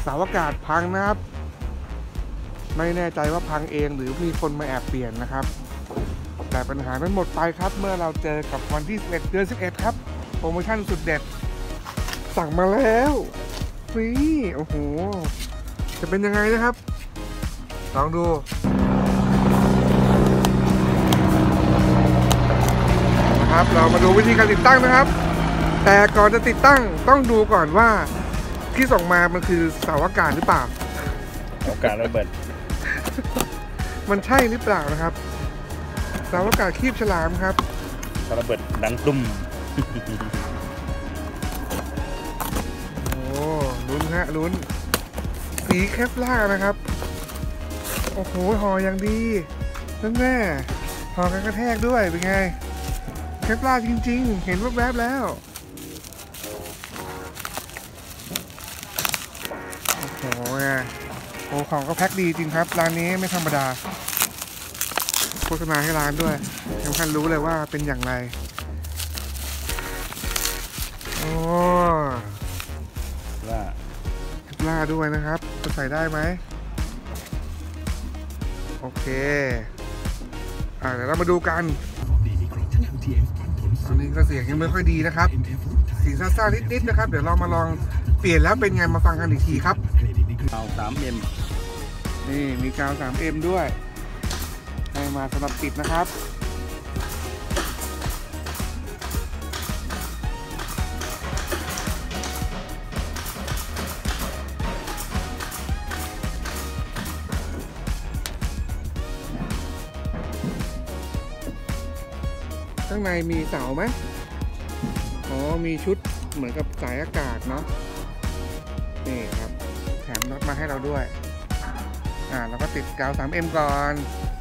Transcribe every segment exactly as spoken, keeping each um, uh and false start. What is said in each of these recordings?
เสาอากาศพังนะครับไม่แน่ใจว่าพังเองหรือมีคนมาแอบเปลี่ยนนะครับแต่ปัญหานั้นหมดไปครับเมื่อเราเจอกับวันที่สิบเอ็ดเดือนสิบเอ็ดครับโปรโมชั่นสุดเด็ดสั่งมาแล้วฟรีโอ้โหจะเป็นยังไงนะครับลองดูนะครับเรามาดูวิธีการติดตั้งนะครับแต่ก่อนจะติดตั้งต้องดูก่อนว่าที่ส่งมามันคือเสาอากาศหรือเปล่าเสาอากาศระเบิดมันใช่หรือเปล่านะครับเสาอากาศคีบฉลามครับระเบิดดังตุ้มโอ้ลุ้นฮะลุ้นสีแคปล่านะครับโอ้โหห่ออย่างดีนั่นแน่ห่อกันกระแทกด้วยเป็นไงแคปล่าจริงๆเห็นแวบๆแล้วโอ้โหโอ้ของก็แพ็คดีจริงครับร้านนี้ไม่ธรรมดาโฆษณาให้ร้านด้วยยังท่านรู้เลยว่าเป็นอย่างไรโอ้ล่าล่าด้วยนะครับจะใส่ได้ไหมโอเคอ่าเดี๋ยวเรามาดูกันตอนนี้ก็เสียงยังไม่ค่อยดีนะครับเสียงซ่าๆนิดๆนะครับเดี๋ยวเรามาลองเปลี่ยนแล้วเป็นไงมาฟังกันอีกทีครับกาว ทรี เอ็มนี่มีกาว ทรี เอ็ม ด้วยให้มาสำหรับติดนะครับข้างในมีเสาไหมอ๋อมีชุดเหมือนกับสายอากาศเนาะนี่ครับแถมน็อตมาให้เราด้วยอ่าเราก็ติดกาว ทรี เอ็ม ก่อน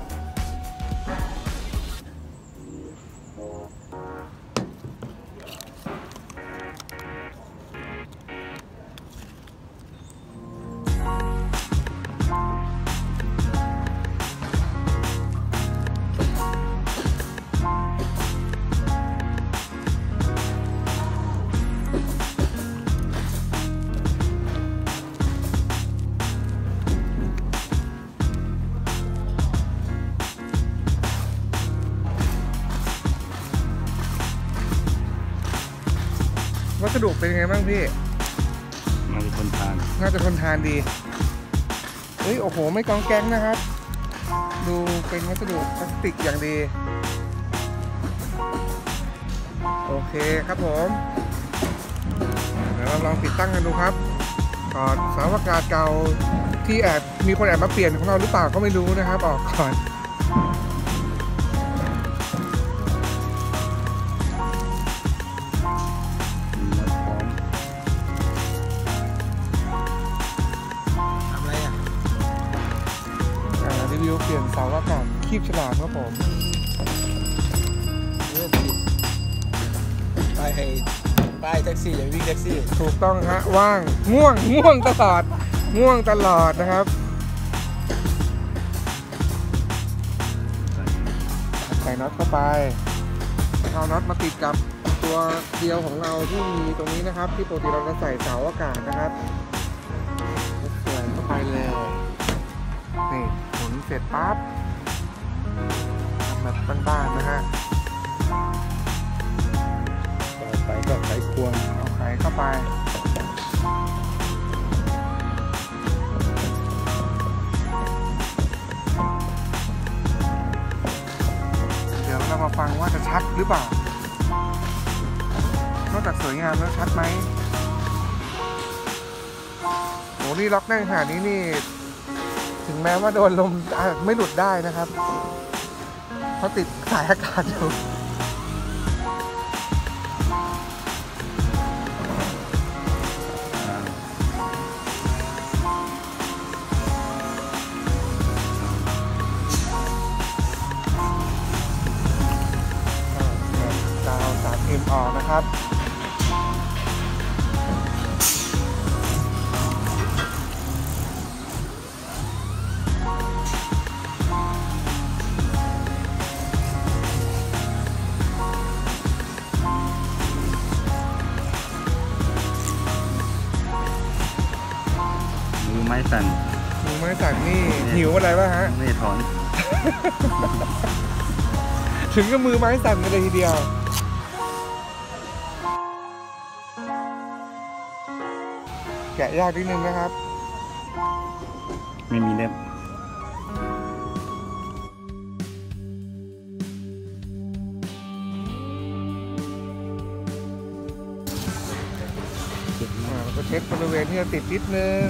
วัสดุเป็นยังไงบ้างพี่น่าจะทนทานน่าจะทนทานดีเฮ้ยโอ้โหไม่กองแก๊งนะครับดูเป็นวัสดุพลาสติกอย่างดีโอเคครับผมเดี๋ยวเราลองติดตั้งกันดูครับถอดเสาอากาศเก่าที่แอบมีคนแอบมาเปลี่ยนของเราหรือเปล่าก็ไม่รู้นะครับออกก่อนรีวิวเปลี่ยนเสาอากาศคีบฉลามครับผมป้ายให้ป้ายแท็กซี่อย่างวิ่งแท็กซี่ถูกต้องฮะว่างง่วงง่วงตลอดง่วงตลอดนะครับใส่น็อตเข้าไปเอาน็อตมาติดกับตัวเดียวของเราที่มีตรงนี้นะครับที่ปกติเราจะใส่เสาอากาศนะครับใส่เข้าไปเลยนี่หมุนเสร็จปั๊บแบบบ้านๆนะฮะต่อไปก็ไขควงเอาไขเข้าไปเดี๋ยวเรามาฟังว่าจะชัดหรือเปล่านอกจากสวยงามแล้วชัดไหมโอ้นี่ล็อกแน่นขนาดนี้นี่ถึงแม้ว่าโดนลมไม่หลุดได้นะครับเพราะติดสายอากาศอยู่กาว ทรี เอ็ม ออกนะครับ นไม้สั่นมือไม้สั่นนี่หิวอะไรวะฮะไม่ถอนถึงก็มือไม้สั่นกันเลยทีเดียวแกะยากนิดนึงนะครับไม่มีเล็บอ่าเราก็เช็คบริเวณที่จะติดนิดนึง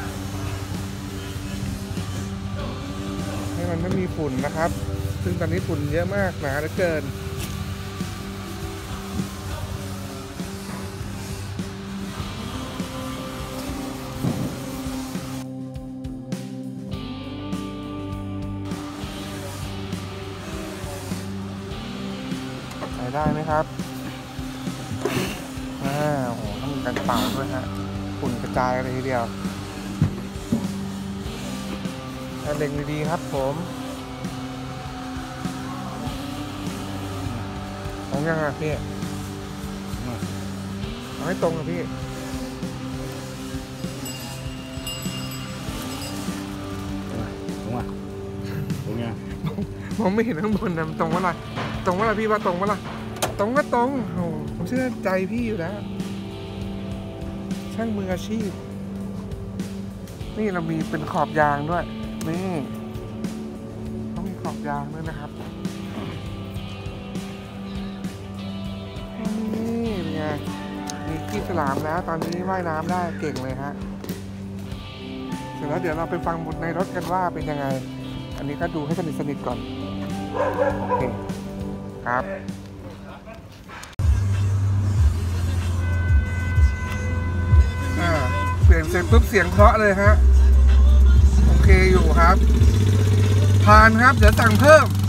ให้มันไม่มีฝุ่นนะครับ ซึ่งตอนนี้ฝุ่นเยอะมากหนาเหลือเกินใส่ได้ไหมครับอ่าโอ้โหต้องมีการเป่าด้วยฮะฝุ่นกระจายอะไรทีเดียวเล็งดีๆครับผมตรงยังอ่ะพี่เอาให้ตรงอ่ะพี่ตรงอ่ะตรงเนี้ยมองไม่เห็นข้างบนนะตรงวะล่ะตรงวะล่ะพี่ว่าตรงวะล่ะตรงก็ตรงโอ้ผมเชื่อใจพี่อยู่แล้วช่างมืออาชีพนี่เรามีเป็นขอบยางด้วยนี่ต้องมีขอบยางด้วยนะครับนี่เป็นไงมีขี้ฉลามแล้วตอนนี้ว่ายน้ำได้เก่งเลยฮะเสร็จแล้วเดี๋ยวเราไปฟังบทในรถกันว่าเป็นยังไงอันนี้ก็ดูให้สนิทสนิทก่อนโอเคครับอ่าเปลี่ยนเสร็จปุ๊บเสียงเพราะเลยฮะโอเคอยู่ครับผ่านครับเดี๋ยวสั่งเพิ่ม